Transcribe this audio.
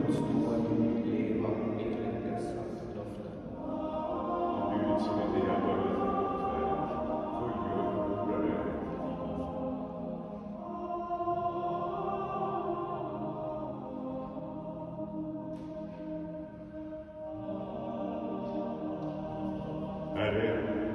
Guds nåd leva enligt dessa löften. Och Gud som inte är bara fullgör våra löften. Herre,